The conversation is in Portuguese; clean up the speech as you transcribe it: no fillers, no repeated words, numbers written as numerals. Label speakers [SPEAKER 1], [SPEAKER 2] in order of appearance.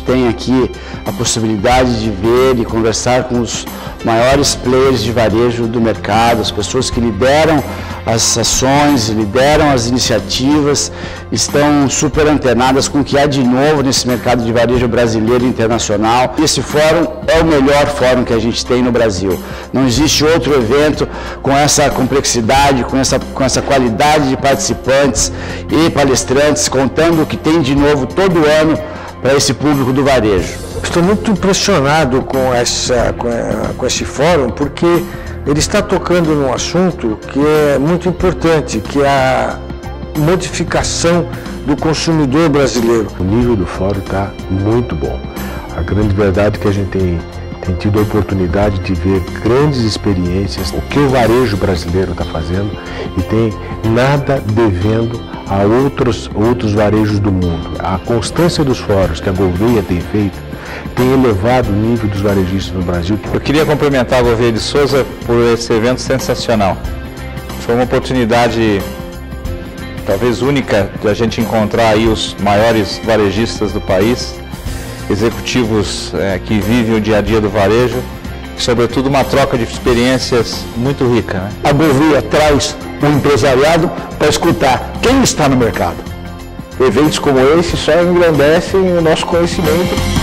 [SPEAKER 1] tem aqui a possibilidade de ver e conversar com os maiores players de varejo do mercado, as pessoas que lideram as ações, lideram as iniciativas, estão super antenadas com o que há de novo nesse mercado de varejo brasileiro e internacional. Esse fórum é o melhor fórum que a gente tem no Brasil. Não existe outro evento com essa complexidade, com essa qualidade de participantes e palestrantes, contando o que tem de novo todo ano para esse público do varejo.
[SPEAKER 2] Estou muito impressionado com esse fórum, porque ele está tocando num assunto que é muito importante, que é a modificação do consumidor brasileiro.
[SPEAKER 3] O nível do fórum está muito bom. A grande verdade é que a gente tem tido a oportunidade de ver grandes experiências, o que o varejo brasileiro está fazendo, e tem nada devendo a outros varejos do mundo. A constância dos fóruns que a Gouveia tem feito tem elevado o nível dos varejistas no Brasil.
[SPEAKER 4] Eu queria cumprimentar a Gouveia de Souza por esse evento sensacional. Foi uma oportunidade talvez única de a gente encontrar aí os maiores varejistas do país, executivos que vivem o dia a dia do varejo, e sobretudo uma troca de experiências muito rica, né?
[SPEAKER 2] A Gouveia traz o empresariado para escutar quem está no mercado. Eventos como esse só engrandecem o nosso conhecimento.